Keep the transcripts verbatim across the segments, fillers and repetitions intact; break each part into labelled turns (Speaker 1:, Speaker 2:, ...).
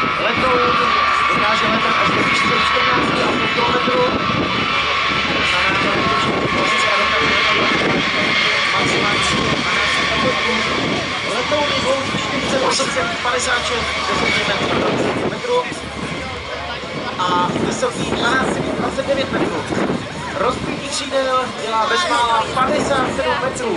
Speaker 1: letoun dokáže letat až do výšce čtrnáct celá pět kilometrů. Letoun je dlouhý čtyřicet osm celá padesát šest metrů a vysoký dvanáct celá dvacet devět metrů. Rozpětí křídel dělá bezmála padesát sedm metrů.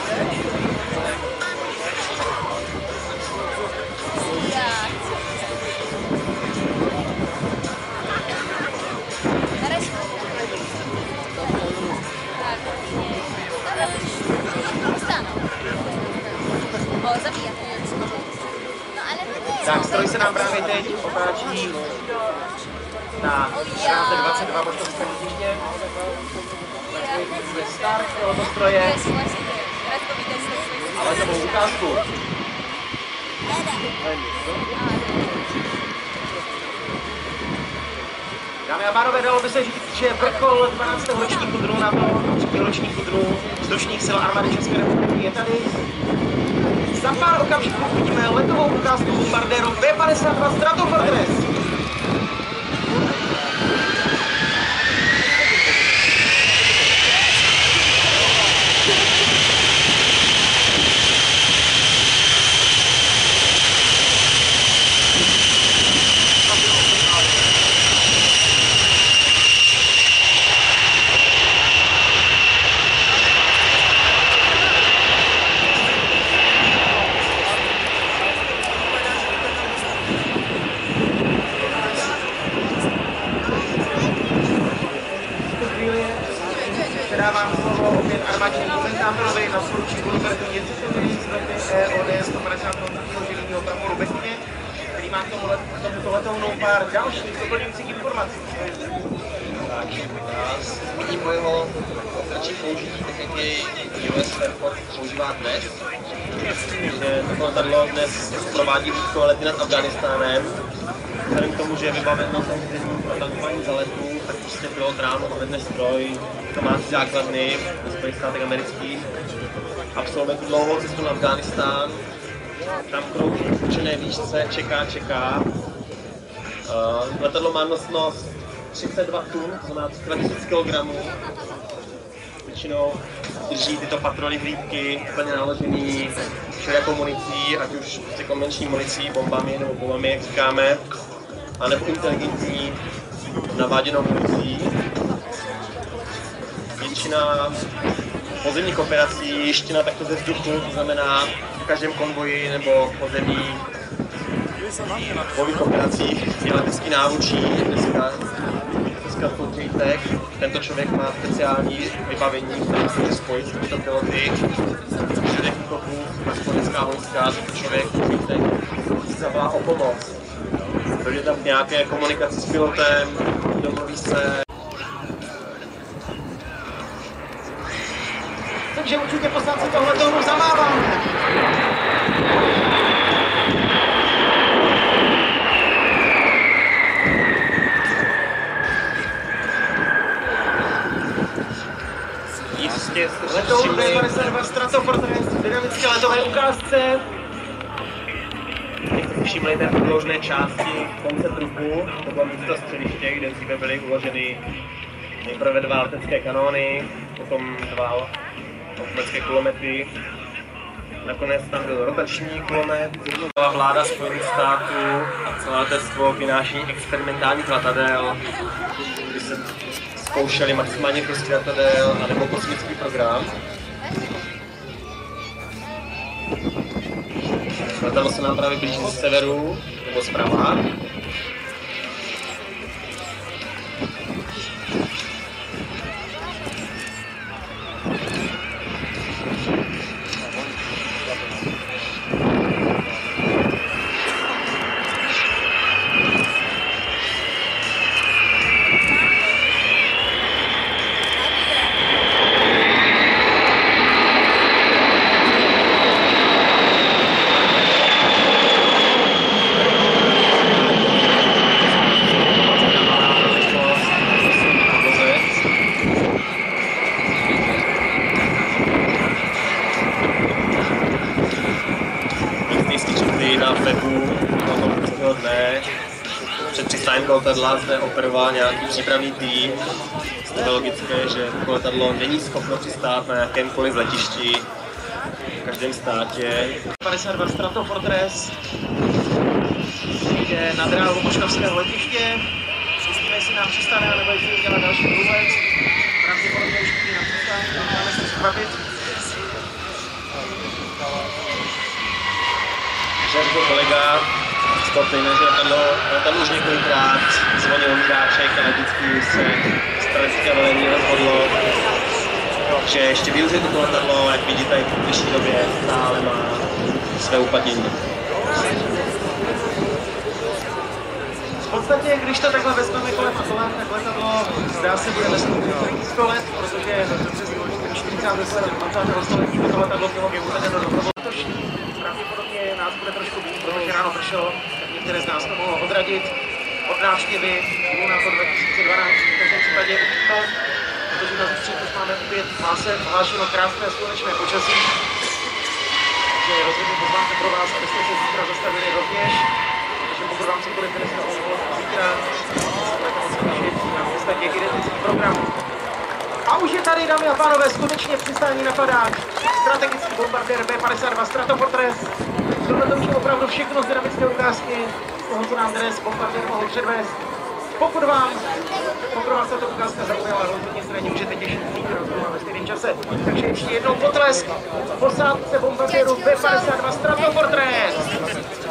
Speaker 1: Tak, stroj se nám právě teď otáčí na čtrnáct dvacet dva bočkovské letiště. Je start tohoto stroje a letovou ukázku. Dámy a pánové, dalo by se říct, že vrchol dvanáctého ročníku dnu na to, třetího ročníku dnu vzdušných sil armády České republiky je tady. Za pár okamžiků uvidíme letovou ukázku bombardéru B padesát dva Stratofortress. Předávám slovo opět armádnímu komentátorovi na poručíku Robertu Jecicovi z E O D sto padesát železního praporu Bekyně, který má k tomuto letounu pár dalších doplňujících informací.
Speaker 2: Tak, já zmíním mojeho pokračí použití, tak jak jej U S Air Force používá dnes. Že toto letadlo dnes provádí úzkou lety nad Afghánistánem. Vzhledem k tomu, že je vybaveno samozřejmě pro tankování zaletů, tak prostě pilot ráno povedne stroj domácí základny ve Spojených státech amerických. Absolvuje tu dlouhou cestu na Afghánistán. Tam krouží v určené výšce, čeká, čeká. Uh, letadlo má nosnost třicet dva tun, to znamená dva tisíce kilogramů. Většinou drží tyto patroly hlídky úplně naložený všelijakou municí, ať už prostě konvenční municí, bombami nebo bombami, jak říkáme, anebo inteligentní naváděnou municí. Většina pozemních operací ještě na takto ze vzduchu, to znamená v každém konvoji nebo pozemí bojových operacích je letecký návučí, dneska J-Tech. Tento člověk má speciální vybavení, které se může spojit s těmito piloty. Všude útoků, asponěcká vojska, tento člověk J-Tech si zavolá o pomoc. Dojde tam k nějaké komunikaci s pilotem, domluví se.
Speaker 1: Takže určitě poslanci tohle tomu zamáváme. Letoun B padesát dva Stratofortress v dynamické letové ukázce. Jak jste si všimli té podložné části konce trupu, to bylo místo střediště, kde dříve byly uloženy nejprve dva letecké kanóny, potom dva letecké kulomety. Nakonec tam byl rotační kulomet. Vláda Spojených států a celé letectvo vynáší experimentálních letadel, kdy se zkoušeli maximálně prostě letadel anebo kosmický program. Letadlo se nám právě blíží z severu nebo zprava. toho logického dne. Před přistáním letadla zde operoval nějaký přípravný tým. Je logické, že to letadlo není schopno přistát na jakémkoliv letišti v každém státě.
Speaker 2: padesát dva Stratofortress jde na dráhu moškavského letiště. Zjistíme, jestli nám přistane, nebo jestli udělá další průlet. Pravděpodobně už přijde na přistání, máme se překvapit.
Speaker 1: Žerko kolega Stopin, že letadlo, letadlo už několikrát zvonil míráček a vždycky se stranické velení rozhodlo, že ještě využije toto letadlo, jak vidíte, v dnešní době stále má své uplatnění.
Speaker 2: V podstatě, když to takhle vezmeme kolem a kolem, tak letadlo zdá se bude vezmout několik sto let, protože přes čtyřicátého let dvacátého století toto letadlo bylo uvedeno do provozu. Pravděpodobně nás bude trošku být, protože ráno pršelo, tak některé z nás to mohlo odradit od návštěvy na to dva tisíce dvanáct. V každém případě uvidíme, protože na zítřek už máme opět má se hlášeno krásné slunečné počasí. Takže rozhodně pozvánka pro vás, abyste se zítra zastavili rovněž, protože pokud vám cokoliv dneska ohlo zítra, budete moci těšit na podstatě identický program. A už je tady, dámy a pánové, skutečně přistání na padák. Strategický bombardér B padesát dva Stratofortress. Tohle to už je opravdu všechno z dynamické ukázky, z toho, co nám dnes bombardér mohl předvést. Pokud vám, pokud vás tato ukázka zaujala, rozhodně se na ní můžete těšit zítra ve stejném čase. Takže ještě jednou potlesk posádce bombardéru B padesát dva Stratofortress.